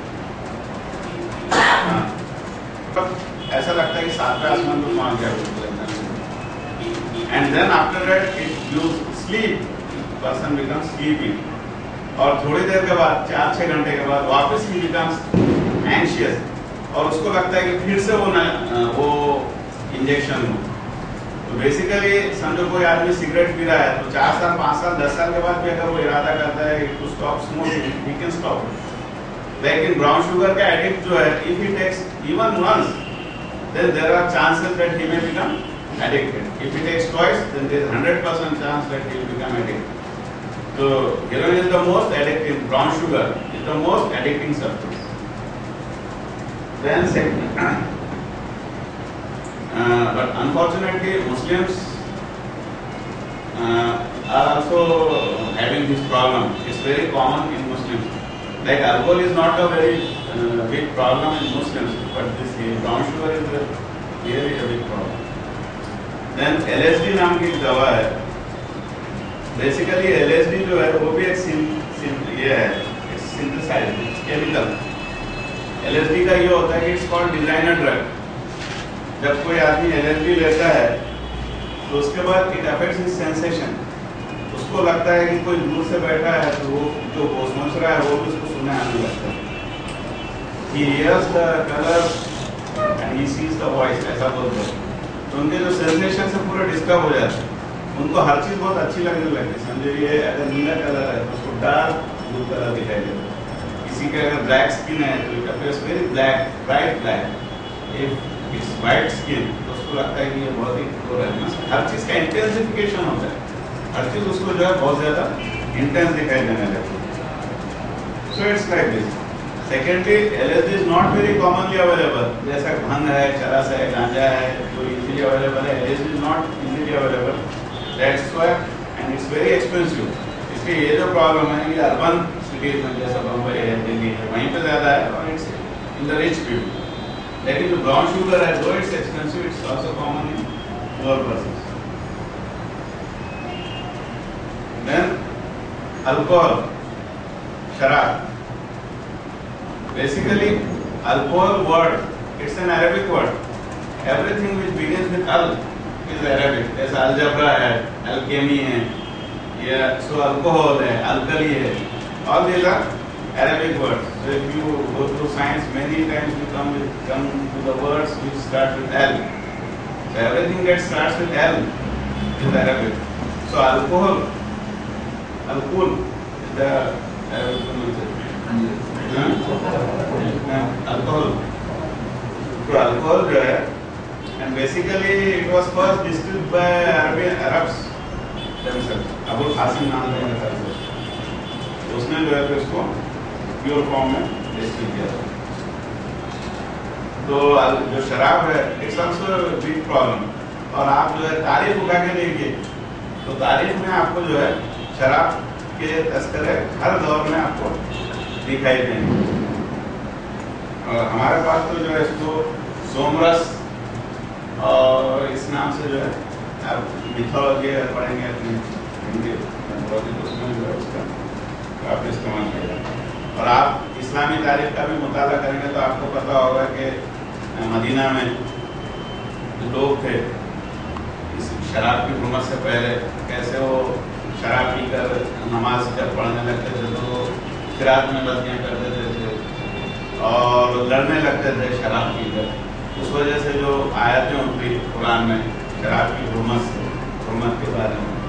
ऐसा लगता है कि सातवें आसमान को पहुंच गया, and then after that it you sleep, person becomes sleepy, और थोड़ी देर के बाद चार छह घंटे के बाद वापस he becomes anxious और उसको लगता है कि फिर से वो न वो इंजेक्शन हो। तो बेसिकली समझो कोई आदमी सिगरेट पी रहा है तो चार साल पाँच साल दस साल के बाद भी अगर वो इरादा करता है to stop smoking, he can stop. लेकिन ब्राउन शुगर का एडिक्ट जो है, if he takes even once, then there are chances that he may become addicted. If he takes twice, then there is hundred percent chance that he will become addicted. तो heroin is the most addictive, brown sugar is the most addicting substance. Then second, Uh, but unfortunately, Muslims uh, are also having this problem. It's very common in Muslims. Like alcohol is not a very uh, big problem in Muslims, but this brown sugar is a really a big problem. Then L S D नाम की एक दवा है. Basically L S D जो है वो भी एक सिं, सिं, ये है, it's synthesized, it's chemical. L S D का ये होता है कि it's called designer drug. जब कोई आदमी L S D लेता है तो उसके बाद इट अफेक्ट्स हिज सेंसेशन। उसको लगता है कि कोई दूर से बैठा है तो वो जो वो सोच रहा है वो भी उसको सुनने आने लगता है। He hears the color and he sees the voice, ऐसा बोलते हैं। तो उनके जो सेंसेशन से पूरे डिस्टर्ब हो जाते हैं, उनको हर चीज़ बहुत अच्छी लगने लगती है। समझो ये अगर नीला कलर है तो उसको डार्क ब्लू कलर दिखाई देता है। किसी के अगर ब्लैक स्किन है तो it appears very black, bright black. If it's white skin तो उसको लगता है कि ये बहुत ही गोरा है। हर चीज़ का इंटेंसिफिकेशन होता है, हर चीज़ उसको जो है बहुत ज़्यादा इंटेंस दिखाई देने लगती है। So it's like this. Secondly, L S D is not very commonly available. जैसा भंग है, चरस है, गांजा है, जो इजीली अवेलेबल है, L S D is not easily available. That's why and it's very expensive. इसलिए ये जो प्रॉब्लम है ये अर्बन सिटीज में जैसा बम्बई है, दिल्ली है, वहीं पे ज़्यादा है और it's in the rich people. लेकिन जो ब्राउन शुगर है, though it's expensive, it's also common in poor persons. Then alcohol, शराब। Basically, alcohol word, it's an Arabic word. Everything which begins with al is Arabic. जैसा algebra है, alchemy है, या so alcohol है, alkali है. All these are Arabic words. So if you go through science, many times you come with come to the words which start with al. So everything that starts with al is Arabic. So alcohol, alcohol is the Arabic pronunciation. Alcohol, तो अल्कोहल जो है and basically it was first distilled by Arabian Arabs themselves. Abul Kasim नाम है उनका, उसने जो है तो इसको प्योर फॉर्म में डिस्टिल किया। तो जो शराब है इट्स आल्सो बिग प्रॉब्लम। और आप जो है तारीफ उठा के देखिए तो तारीफ में आपको जो है शराब के तस्करे हर दौर में आपको दिखाई देंगे। और हमारे पास तो जो है इसको सोमरस और इस नाम से जो है आप मिथोलॉजी पढ़ेंगे अपनी हिंदी मिथोलॉजी तो उसमें जो है उसका काफ़ी इस्तेमाल किया जाता है। और आप इस्लामी तारीख का भी मुताला करेंगे तो आपको पता होगा कि मदीना में जो लोग थे इस शराब की हुकूमत से पहले कैसे वो शराब पीकर नमाज जब पढ़ने लगते थे तो रात में गलतियाँ कर देते थे और लड़ने लगते थे शराब पीकर। उस वजह से जो आयतें उतरी कुरान में शराब की हुर्मत हुर्मत के बारे में,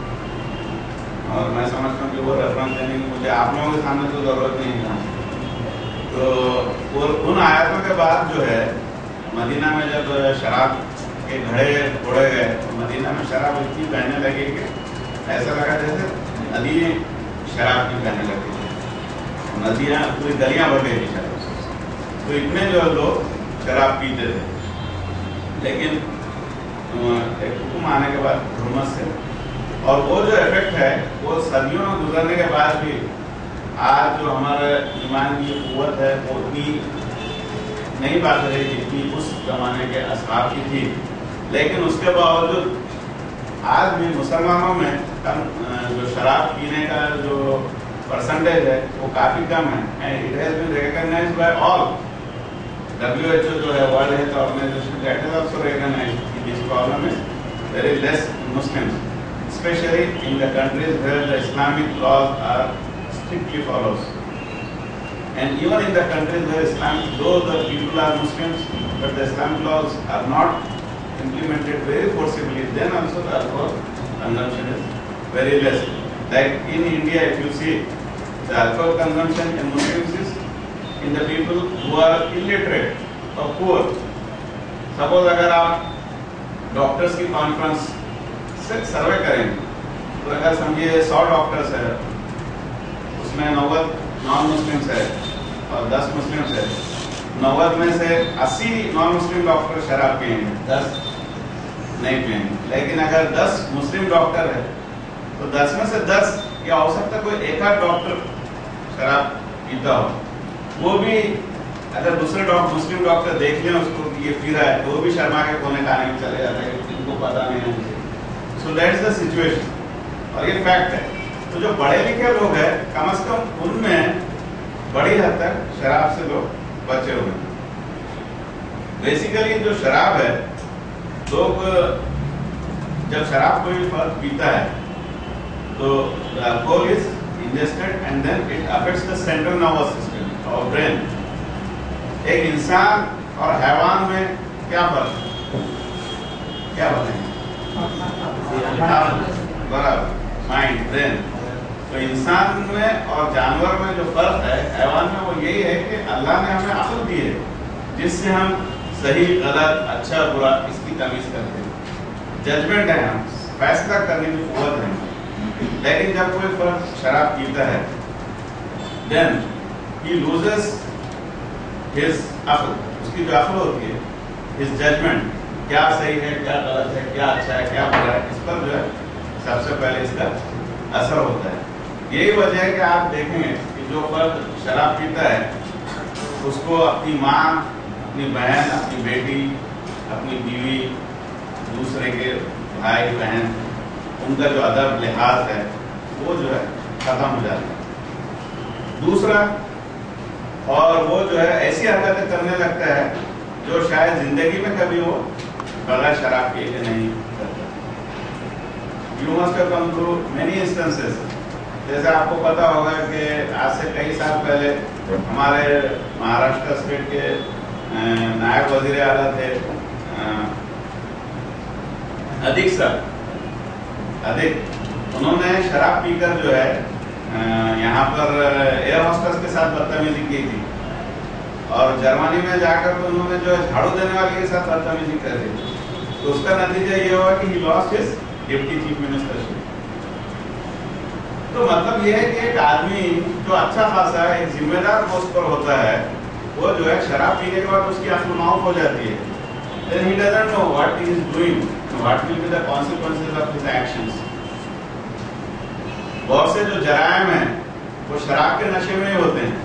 और मैं समझता हूँ कि वो रेफरेंस देने की मुझे आप लोगों के सामने तो ज़रूरत नहीं है। तो वो उन आयतों के बाद जो है मदीना में जब शराब के घड़े फोड़े गए तो मदीना में शराब इतनी बहने लगी कि ऐसा लगा जैसे नदी शराब की बहने लगी, नदियाँ पूरी गलियाँ भर गई शराब से। तो इतने जो लोग शराब पीते थे। लेकिन एक हुक्म आने के बाद हुकूमत से, और वो जो इफेक्ट है वो सदियों में गुजरने के बाद भी आज जो हमारे ईमान की कुव्वत है वो उतनी नहीं बात रही जितनी उस जमाने के असहाब की थी। लेकिन उसके बावजूद आज भी मुसलमानों में कम जो शराब पीने का जो परसेंटेज है वो काफ़ी कम है and it has been recognised by all. W H O जो है world health organisation that is also recognised कि this problem is very less Muslims, specially in the countries where the Islamic laws are strictly followed. And even in the countries where Islamic though the people are Muslims but the Islamic laws are not implemented very forcibly, then also the alcohol consumption is very less. Like in India, if you see, the alcohol consumption in Muslims is in the people who are illiterate or poor. Suppose अगर आप डॉक्टर्स की कॉन्फ्रेंस से सर्वे करेंगे तो अगर समझिए सौ डॉक्टर्स है उसमें नब्बे नॉन मुस्लिम्स है और दस मुस्लिम्स है, नब्बे में से अस्सी नॉन मुस्लिम डॉक्टर शराब पिएंगे, दस नहीं पिएंगे। लेकिन अगर दस मुस्लिम डॉक्टर है तो दस में से दस या हो सकता है कोई एक आध डॉक्टर शराब पीता हो, वो भी अगर दूसरे डॉक्टर मुस्लिम डॉक्टर देख लें उसको ये पी रहा है तो वो भी शर्मा के कोने खाने में चले जाते हैं, इनको पता नहीं है। सो दैट्स द सिचुएशन और ये फैक्ट है। तो जो पढ़े लिखे लोग हैं कम से कम उनमें बड़ी हद तक शराब से लोग बचे हुए हैं। बेसिकली जो शराब है लोग जब शराब कोई फर्द पीता है तो alcohol is ingested and then it affects the central nervous system और ब्रेन। एक इंसान और हैवान में क्या फर्क है? क्या बताएंगे? बराबर, माइंड, ब्रेन। तो इंसान में और जानवर में जो फर्क है हैवान में, वो यही है कि अल्लाह ने हमें अक्ल दी है जिससे हम सही गलत अच्छा बुरा इसकी तमीज करते हैं। जजमेंट है, हम फैसला करने की कुव्वत है। लेकिन जब कोई फर्द शराब पीता है देन ही लूजेस हिज अक्ल, उसकी जो अक्ल होती है, हिज जजमेंट, क्या सही है क्या गलत है, क्या अच्छा है क्या बुरा है, इस पर जो है सबसे पहले इसका असर होता है। यही वजह है कि आप देखेंगे कि जो फर्द शराब पीता है उसको अपनी माँ, अपनी बहन, अपनी बेटी, अपनी बीवी, दूसरे के भाई बहन, उनका जो अदब लिहाज है वो जो है खत्म हो जाता है। दूसरा, और वो जो है ऐसी हरकतें करने लगता है जो शायद जिंदगी में कभी वो बगैर शराब पिए के नहीं करता। You must have come through many instances। जैसे आपको पता होगा कि आज से कई साल पहले हमारे महाराष्ट्र स्टेट के नायब वजीर आला थे अधिक सर अधिक, उन्होंने शराब पीकर जो है यहाँ पर एयर होस्टेस के साथ बदतमीजी की थी और जर्मनी में जाकर तो उन्होंने जो है झाड़ू देने वाले के साथ बदतमीजी कर दी। तो उसका नतीजा ये हुआ कि he lost his deputy chief ministership. तो मतलब ये है कि एक आदमी जो अच्छा खासा एक जिम्मेदार पोस्ट पर होता है वो जो है शराब पीने के बाद उसकी अक्ल माफ हो जाती है। Then he doesn't know what he is doing, what will be the consequences of his actions। बहुत से जो जराइम हैं वो शराब के नशे में ही होते हैं।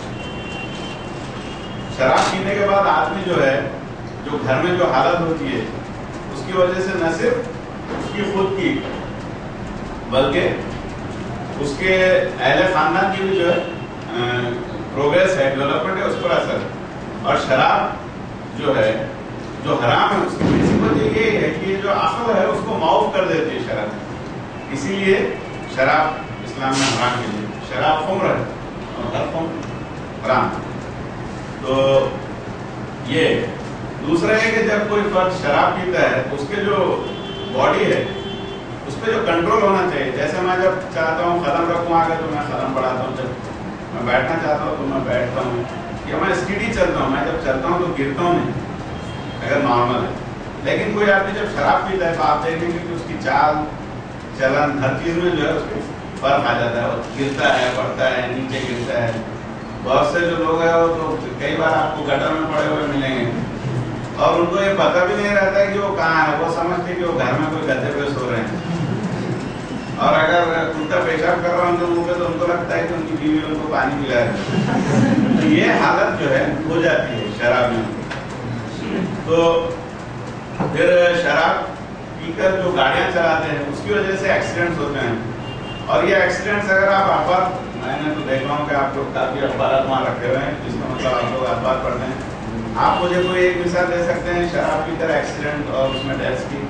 शराब पीने के बाद आदमी जो है, जो घर में जो हालत होती है उसकी वजह से न सिर्फ उसकी खुद की बल्कि उसके अहले खानदान की भी जो है प्रोग्रेस है, डेवलपमेंट है, उस पर असर। और शराब जो है जो हराम है उसकी बेसिक वजह ये है कि जो अक्ल है उसको माफ कर देती है शराब। इसीलिए शराब इस्लाम में हराम के लिए, शराब खुम्र है और हर खुम्र हराम। तो ये दूसरा है कि जब कोई फर्द शराब पीता है उसके जो बॉडी है उस पर जो कंट्रोल होना चाहिए। जैसे मैं जब चाहता हूँ कदम रखूँ आगे तो मैं कदम बढ़ाता हूँ, जब मैं बैठना चाहता हूँ तो मैं बैठता हूँ, या मैं स्पीडी चलता हूँ, मैं जब चलता हूँ तो गिरता हूँ नहीं अगर नॉर्मल है। लेकिन कोई आदमी जब शराब पीता है तो आप देखेंगे कि उसकी चाल चलन हर चीज में जो है उसको फर्क आ जाता है, गिरता है, बढ़ता है, नीचे गिरता है। बहुत से जो लोग हैं वो तो कई बार आपको गटर में पड़े हुए मिलेंगे और उनको ये पता भी नहीं रहता है कि वो कहाँ है। वो समझते कि वो घर में कोई गद्दे पे सो रहे हैं और अगर कुत्ता पेशाब कर रहा है उनके मुंह पे तो उनको लगता है कि उनकी बीवी उनको पानी पिला रही है। तो ये हालत जो है हो जाती है शराब में। तो फिर शराब पीकर जो गाड़ियां चलाते हैं उसकी वजह से एक्सीडेंट्स होते हैं। और ये एक्सीडेंट्स अगर आप अखबार, मैंने तो देखा हूँ कि आप लोग काफी अखबार वहाँ रखे हुए हैं जिसका मतलब आप लोग अखबार पढ़ते हैं। आप मुझे कोई एक मिसाल दे सकते हैं शराब पीकर एक्सीडेंट और उसमें डेथ की?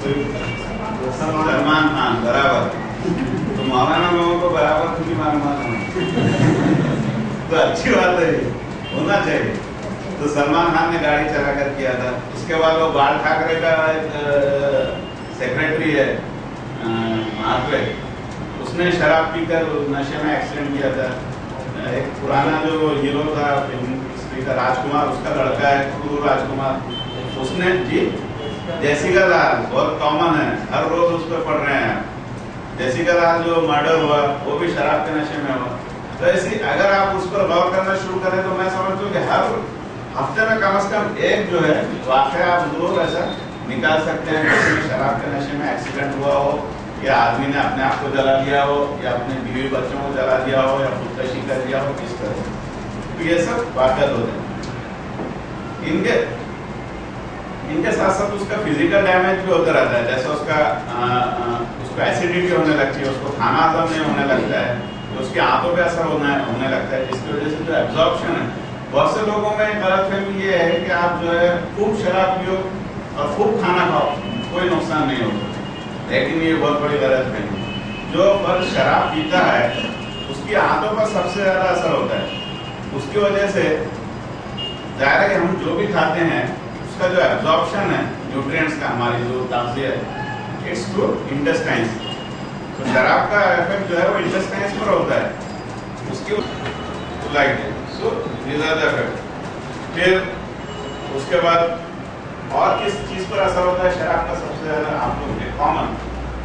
सलमान खान बराबर, तो मौलाना लोगों को बराबर क्योंकि मालूमात होना तो अच्छी बात है, होना चाहिए। तो सलमान खान ने गाड़ी चलाकर किया था। उसके बाद वो बाल ठाकरे का एक सेक्रेटरी है वहाँ पे, उसने शराब पीकर नशे में एक्सीडेंट किया था। एक पुराना जो हीरो था फिल्म का राजकुमार, उसका लड़का है कुरू राजकुमार, उसने जी जैसिका लाल बहुत कॉमन है, हर रोज उस पर पढ़ रहे हैं। जैसिका लाल जो मर्डर हुआ वो भी शराब के नशे में हुआ। तो ऐसी अगर आप उस पर गौर करना शुरू करें तो मैं समझता हूँ कि हर हफ्ते में कम से कम एक जो है वाकया आप जरूर ऐसा निकाल सकते हैं जिसमें शराब के नशे में एक्सीडेंट हुआ हो, या आदमी ने अपने आप को जला दिया हो, या अपने बीवी बच्चों को जला दिया हो, या खुदकशी कर दिया हो, किस तरह। तो ये सब वाकया होते हैं। इनके इनके साथ साथ उसका फिजिकल डैमेज भी होता रहता है। जैसे उसका आ, आ, उसको एसिडिटी होने लगती है, उसको खाना हजम नहीं होने लगता है, तो उसकी आंतों पे असर होना होने लगता है, जिसकी वजह से जो एब्जॉर्प्शन है। बहुत से लोगों में गलतफहमी ये है कि आप जो है खूब शराब पियो और खूब खाना खाओ, कोई नुकसान नहीं होता। लेकिन ये बहुत बड़ी गलत फहमी है। जो फर्द शराब पीता है उसकी आंतों पर सबसे ज्यादा असर होता है। उसकी वजह से जाहिर है कि हम जो भी खाते हैं उसका जो एब्जॉर्प्शन है न्यूट्रिएंट्स का, हमारी जो तग़ज़िया है, इट्स थ्रू इंटेस्टाइन्स। तो शराब का इफेक्ट जो है वो इंटेस्टाइन्स पर होता है उसकी like so these are the effect. फिर उसके बाद और किस चीज पर असर होता है शराब का सबसे ज्यादा आप लोग के कॉमन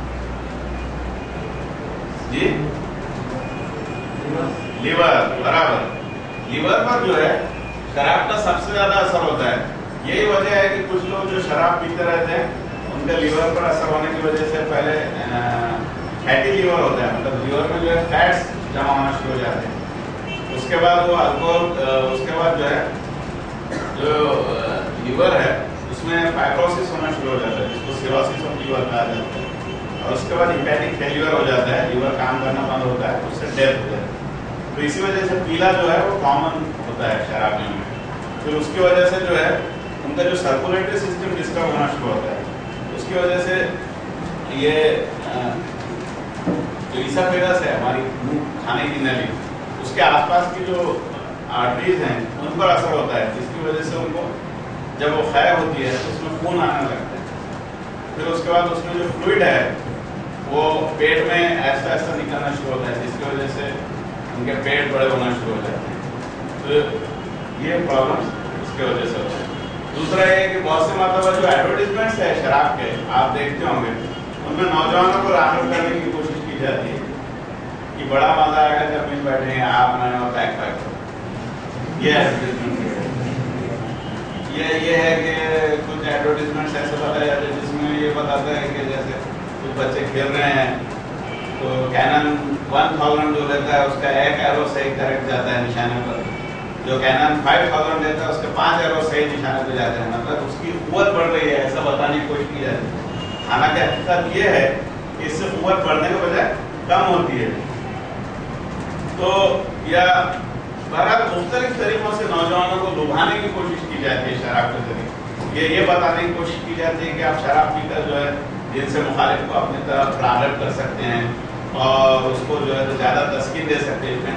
जी? लीवर, बराबर। लीवर पर जो है शराब का सबसे ज्यादा असर होता है। यही वजह है कि कुछ लोग जो शराब पीते रहते हैं उनके लीवर पर असर होने की वजह से पहले फैटी लीवर होता है, मतलब लीवर में जो है फैट्स जमा होना शुरू हो जाते हैं। उसके बाद वो अल्कोहल, उसके बाद जो है जो लीवर है उसमें फाइब्रोसिस होना शुरू हो जाता है, जिसको सिरोसिस ऑफ लीवर कहा जाता है। और उसके बाद हिपैटिक फेल्यूर हो जाता है, लीवर काम करना बंद होता है, उससे डेथ हो जाती है। तो इसी वजह से पीला जो है वो कॉमन होता है शराबियों में। फिर उसकी वजह से जो है उनका जो सर्कुलेटरी सिस्टम डिस्टर्ब होना शुरू होता है। उसकी वजह से ये जो ईसाफेगस है, हमारी मुंह खाने की नली, उसके आसपास की जो आर्टरीज हैं उन पर असर होता है, जिसकी वजह से उनको जब वो खैर होती है तो उसमें खून आने लगता है। फिर उसके बाद उसमें जो फ्लूइड है वो पेट में ऐसा ऐसा निकलना शुरू होता है, जिसकी वजह से उनके पेट बड़े होना शुरू हो जाते हैं। तो ये प्रॉब्लम इसके वजह से होता है। दूसरा ये कि बहुत से मतलब जो एडवर्टीजमेंट्स है शराब के आप देखते होंगे, उनमें नौजवानों को रागत करने की कोशिश की जाती है कि बड़ा मजा आएगा जब मिल बैठे हैं आप मैं और पैक पैक करो। ये ये ये है कि कुछ एडवर्टीजमेंट्स ऐसे बताए जाते हैं जिसमें ये बताता है कि जैसे कुछ बच्चे खेल रहे हैं तो कैनन वन थाउजेंड जो लेता है उसका एक एरो सही करेक्ट जाता है निशाने पर, जो कैनन फाइव थाउजेंड लेता है उसके पांच एरो सही निशाने पे जाते हैं, मतलब उसकी कुव्वत बढ़ रही है ऐसा बताने की कोशिश की जाती है। हालांकि हकीकत ये है कि इससे कुव्वत बढ़ने के बजाय कम होती है। तो या बहरहाल मुख्तलिफ तरीकों से नौजवानों को लुभाने की कोशिश की जाती है शराब के जरिए। ये ये बताने की कोशिश की जाती है कि आप शराब पीकर जो है जिनसे मुखालिफ को अपनी तरफ राग़िब कर सकते हैं और उसको जो है तो ज़्यादा तस्कीन दे सकते हैं,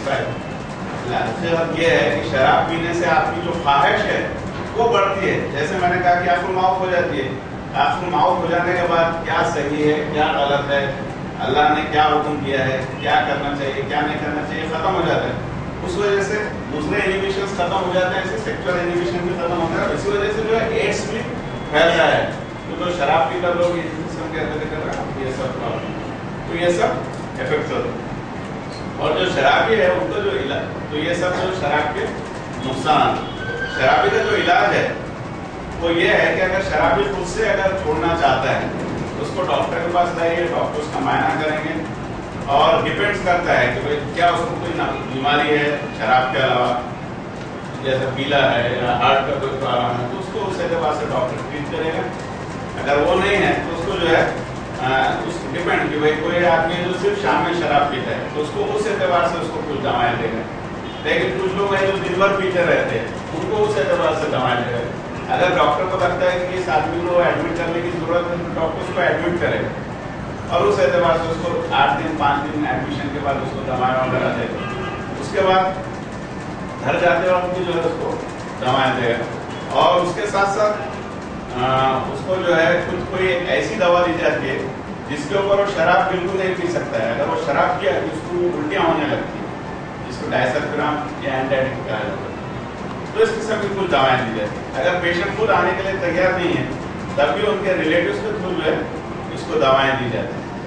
सेटिस्फाइड। ये है कि शराब पीने से आपकी जो ख्वाहिश है वो बढ़ती है। जैसे मैंने कहा कि आखिर माउफ हो जाती है, आखिर माउफ हो जाने के बाद क्या सही है क्या गलत है, अल्लाह ने क्या हुक्म किया है, क्या करना चाहिए क्या नहीं करना चाहिए, ख़त्म हो जाता है। उस वजह से दूसरे इनहिबिशंस खत्म हो जाते हैं, इससे सेक्सुअल इनहिबिशन भी खत्म होता है। इसी वजह से जो है एड्स भी फैल रहा है। तो जो शराब पीकर लोग जिस्म के अंदर कर रहा है ये सब प्रॉब्लम, तो ये सब इफेक्ट होते हैं। और जो शराबी है उनको जो इलाज, तो ये सब जो शराब के नुकसान, शराबी का जो इलाज है वो ये है कि अगर शराबी खुद से अगर छोड़ना चाहता है तो उसको डॉक्टर के पास लाइए, डॉक्टर उसका मायना करेंगे और डिपेंड्स करता है कि भाई क्या उसको कोई बीमारी है शराब के अलावा, जैसे पीला है या हार्ट का कोई प्रॉब्लम है, तो उसको उस एतबार से डॉक्टर ट्रीट करेगा। अगर वो नहीं है तो उसको जो है आ, उस डिपेंड कि भाई कोई आदमी जो सिर्फ शाम में शराब पीता है तो उसको उस एतबार से उसको कुछ दवाएं देगा। लेकिन कुछ लोग हैं जो दिन भर पीते रहते हैं उनको उस एतबार से दवाएं देगा। अगर डॉक्टर को लगता है कि इस आदमी को एडमिट करने की जरूरत है तो डॉक्टर उसको एडमिट करेगा और उस एतबार से उसको आठ दिन पाँच दिन एडमिशन के बाद उसको दवाएं वगैरह देगा। उसके बाद घर जाते वक्त भी जो है उसको दवाएं देगा और उसके साथ साथ आ, उसको जो है कुछ कोई ऐसी दवा दी जाती है जिसके ऊपर वो शराब बिल्कुल नहीं पी सकता है। अगर वो शराब किया तो उसको उल्टियाँ होने लगती है, जिसको डायसल्फिराम या एंटाइटिक कहा जाता है। तो इस किस्म की कुछ दवाएं दी जाती है। अगर पेशेंट खुद आने के लिए तैयार नहीं है तब भी उनके रिलेटिव्स के थ्रू जो है इसको दवाएं दी जाती है।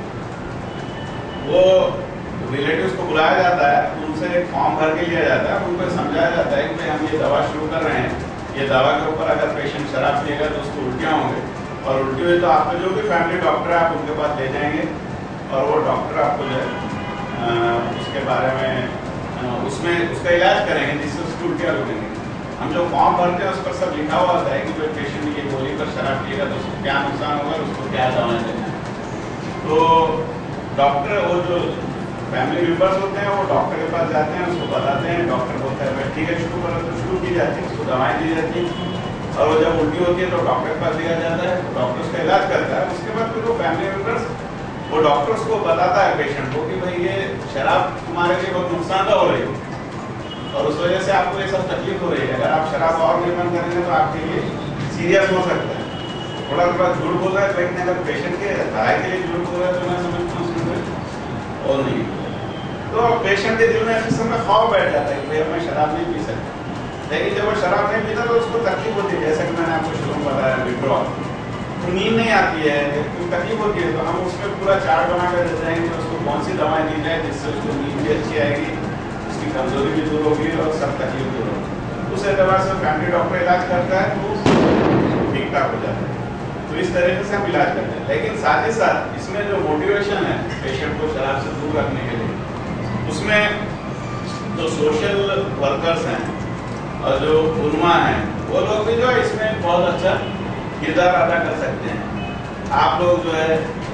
वो रिलेटिव्स को बुलाया जाता है, उनसे एक फॉर्म भर के लिया जाता है, उनको समझाया जाता है कि भाई हम ये दवा शुरू कर रहे हैं, ये दवा के ऊपर अगर पेशेंट शराब पिएगा तो उसको उल्टियाँ होंगे और उल्टी हुई तो आपके जो भी फैमिली डॉक्टर है आप उनके पास ले जाएंगे और वो डॉक्टर आपको जो है उसके बारे में उसमें उसका इलाज करेंगे जिससे उसकी उल्टियाँ रुकेंगी। हम जो फॉर्म भरते हैं उस पर सब लिखा हुआ होता है कि जो पेशेंट ये गोली पर शराब पिएगा तो उसको क्या नुकसान होगा, उसको क्या दवाएं देना है। तो डॉक्टर वो जो फैमिली मेम्बर्स होते हैं वो डॉक्टर के पास जाते हैं, उसको बताते हैं, डॉक्टर बोलता है भाई ठीक है शुरू करो, तो शुरू की जाती है, उसको दवाएं दी जाती है। और वो जब उल्टी होती है तो डॉक्टर के पास लिया जाता है, डॉक्टर उसका इलाज करता है। उसके बाद फिर वो फैमिली मेम्बर्स वो डॉक्टर्स को बताता है पेशेंट को कि भाई ये शराब तुम्हारे लिए बहुत नुकसानदायक हो रही है और उस वजह से आपको ये सब तकलीफ हो रही है। अगर आप शराब और नहीं बंद करेंगे तो आपके लिए सीरियस हो सकता है। थोड़ा थोड़ा झूठ बोल रहा है, लेकिन अगर पेशेंट के राय के लिए झूठ बोल रहा है तो मैं समझता हूँ उसमें और नहीं। तो पेशेंट के दिल में इस समय खौफ बैठ जाता है कि भाई मैं शराब नहीं पी सकता। लेकिन जब वो शराब नहीं पीता तो उसको तकलीफ होती है, जैसे कि मैंने आपको शुरू में बताया विड्रॉल, तो नींद नहीं आती है, तो तकलीफ होती है। तो हम उसमें पूरा चार्ट बना कर देते हैं कि उसको कौन सी दवाएं दी जाए जिससे उसको नींद भी अच्छी आएगी, उसकी कमजोरी भी दूर होगी और सब तकलीफ दूर होगी। उस एतबार से फैमिली डॉक्टर इलाज करता है तो ठीक ठाक हो जाता है। तो इस तरीके से हम इलाज करते हैं। लेकिन साथ ही साथ इसमें जो मोटिवेशन है पेशेंट को शराब से दूर रखने के लिए, उसमें जो सोशल वर्कर्स हैं और जो उन्मा हैं वो लोग भी जो है इसमें बहुत अच्छा किरदार अदा कर सकते हैं। आप लोग जो है